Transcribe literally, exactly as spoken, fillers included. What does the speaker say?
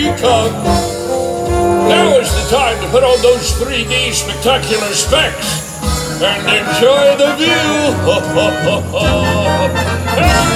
we come. Now is the time to put on those three D spectacular specs and enjoy the view.